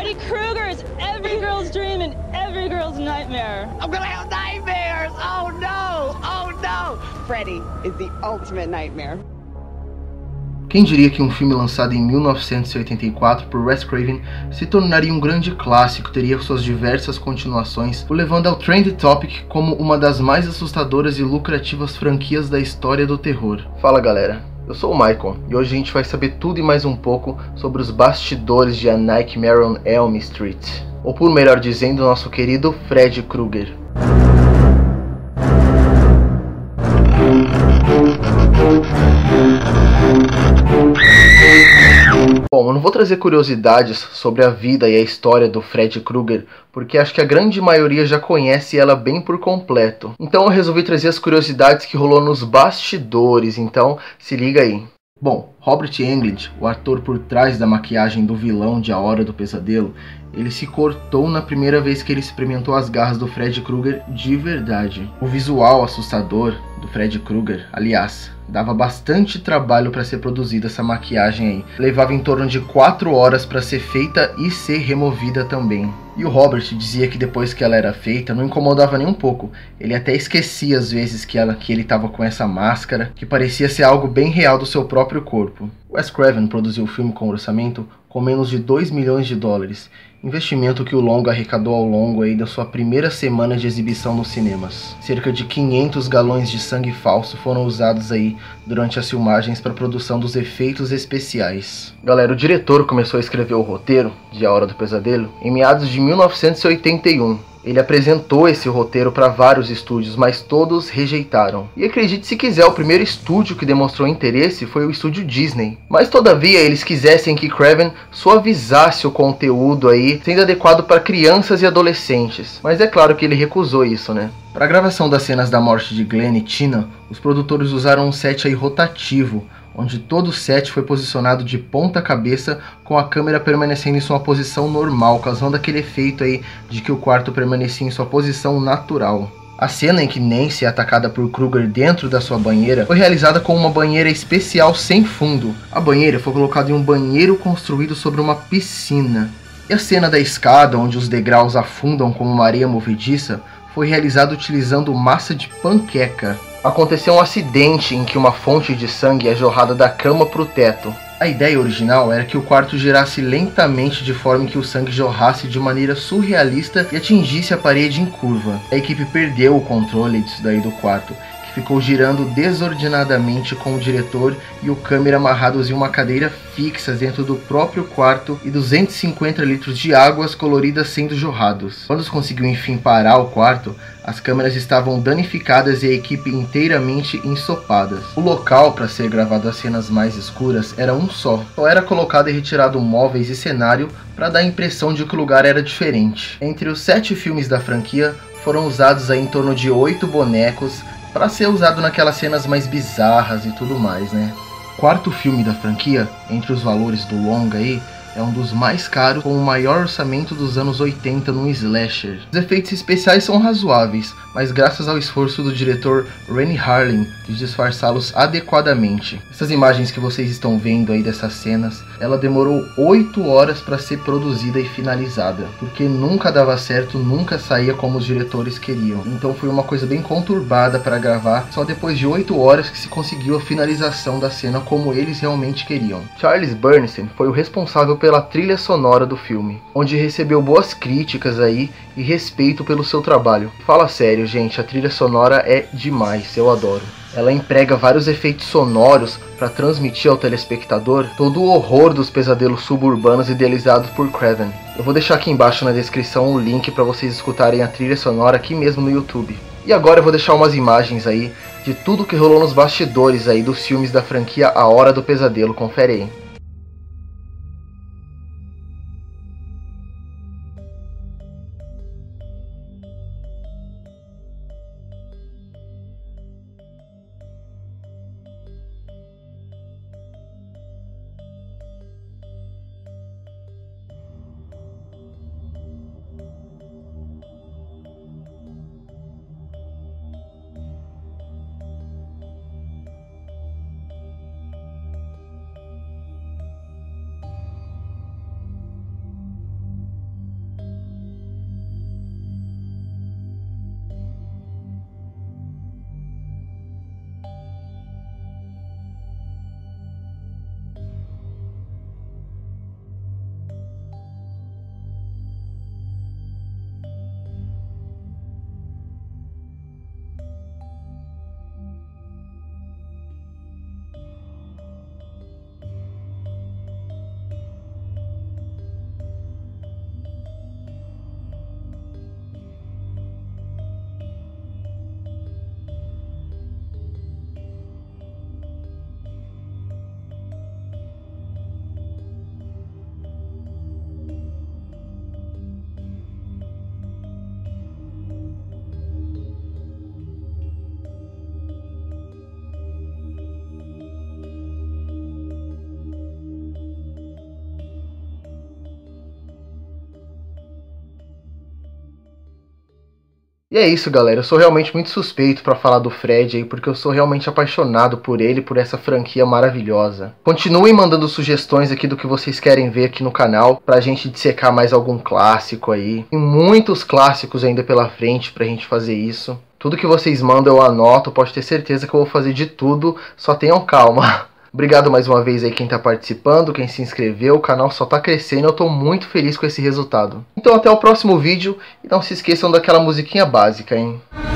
Freddy Krueger is every girl's dream and every girl's nightmare. I'm gonna have nightmares! Oh no! Oh no! Freddy is the ultimate nightmare. Quem diria que um filme lançado em 1984 por Wes Craven se tornaria um grande clássico, teria suas diversas continuações, o levando ao Trend Topic como uma das mais assustadoras e lucrativas franquias da história do terror. Fala galera, eu sou o Michael e hoje a gente vai saber tudo e mais um pouco sobre os bastidores de A Nightmare on Elm Street, ou por melhor dizendo, nosso querido Freddy Krueger. Bom, eu não vou trazer curiosidades sobre a vida e a história do Freddy Krueger, porque acho que a grande maioria já conhece ela bem por completo. Então eu resolvi trazer as curiosidades que rolou nos bastidores, então se liga aí. Bom, Robert Englund, o ator por trás da maquiagem do vilão de A Hora do Pesadelo, ele se cortou na primeira vez que ele experimentou as garras do Freddy Krueger de verdade. O visual assustador do Freddy Krueger, aliás, dava bastante trabalho para ser produzida essa maquiagem aí. Levava em torno de 4 horas para ser feita e ser removida também. E o Robert dizia que depois que ela era feita, não incomodava nem um pouco. Ele até esquecia às vezes que ele estava com essa máscara, que parecia ser algo bem real do seu próprio corpo. Wes Craven produziu o filme com orçamento com menos de 2 milhões de dólares, investimento que o longa arrecadou ao longo aí da sua primeira semana de exibição nos cinemas. Cerca de 500 galões de sangue falso foram usados aí durante as filmagens para a produção dos efeitos especiais. Galera, o diretor começou a escrever o roteiro de A Hora do Pesadelo em meados de 1981. Ele apresentou esse roteiro para vários estúdios, mas todos rejeitaram. E acredite se quiser, o primeiro estúdio que demonstrou interesse foi o estúdio Disney. Mas todavia eles quisessem que Craven suavizasse o conteúdo aí, sendo adequado para crianças e adolescentes. Mas é claro que ele recusou isso, né? Para a gravação das cenas da morte de Glenn e Tina, os produtores usaram um set aí rotativo, onde todo o set foi posicionado de ponta cabeça com a câmera permanecendo em sua posição normal, causando aquele efeito aí de que o quarto permanecia em sua posição natural. A cena em que Nancy é atacada por Krueger dentro da sua banheira foi realizada com uma banheira especial sem fundo. A banheira foi colocada em um banheiro construído sobre uma piscina. E a cena da escada, onde os degraus afundam como uma areia movediça, foi realizada utilizando massa de panqueca. Aconteceu um acidente em que uma fonte de sangue é jorrada da cama para o teto. A ideia original era que o quarto girasse lentamente de forma que o sangue jorrasse de maneira surrealista e atingisse a parede em curva. A equipe perdeu o controle disso daí do quarto, que ficou girando desordenadamente com o diretor e o câmera amarrados em uma cadeira fixa dentro do próprio quarto e 250 litros de águas coloridas sendo jorrados. Quando se conseguiu enfim parar o quarto, as câmeras estavam danificadas e a equipe inteiramente ensopada. O local para ser gravado as cenas mais escuras era um só. Só era colocado e retirado móveis e cenário para dar a impressão de que o lugar era diferente. Entre os 7 filmes da franquia, foram usados aí em torno de 8 bonecos para ser usado naquelas cenas mais bizarras e tudo mais, né? O quarto filme da franquia, entre os valores do longa aí, é um dos mais caros, com o maior orçamento dos anos 80 num slasher. Os efeitos especiais são razoáveis, mas graças ao esforço do diretor Renny Harlin de disfarçá-los adequadamente. Essas imagens que vocês estão vendo aí dessas cenas, ela demorou 8 horas para ser produzida e finalizada, porque nunca dava certo, nunca saía como os diretores queriam. Então foi uma coisa bem conturbada para gravar, só depois de 8 horas que se conseguiu a finalização da cena como eles realmente queriam. Charles Bernstein foi o responsável pela trilha sonora do filme, onde recebeu boas críticas aí e respeito pelo seu trabalho. Fala sério, gente, a trilha sonora é demais, eu adoro. Ela emprega vários efeitos sonoros para transmitir ao telespectador todo o horror dos pesadelos suburbanos idealizados por Craven. Eu vou deixar aqui embaixo na descrição o link para vocês escutarem a trilha sonora aqui mesmo no YouTube. E agora eu vou deixar umas imagens aí de tudo que rolou nos bastidores aí dos filmes da franquia A Hora do Pesadelo, confere aí. E é isso, galera, eu sou realmente muito suspeito pra falar do Fred aí, porque eu sou realmente apaixonado por ele, por essa franquia maravilhosa. Continuem mandando sugestões aqui do que vocês querem ver aqui no canal, pra gente dissecar mais algum clássico aí. Tem muitos clássicos ainda pela frente pra gente fazer isso. Tudo que vocês mandam eu anoto, pode ter certeza que eu vou fazer de tudo, só tenham calma. Obrigado mais uma vez aí quem tá participando, quem se inscreveu, o canal só tá crescendo e eu tô muito feliz com esse resultado. Então até o próximo vídeo e não se esqueçam daquela musiquinha básica, hein?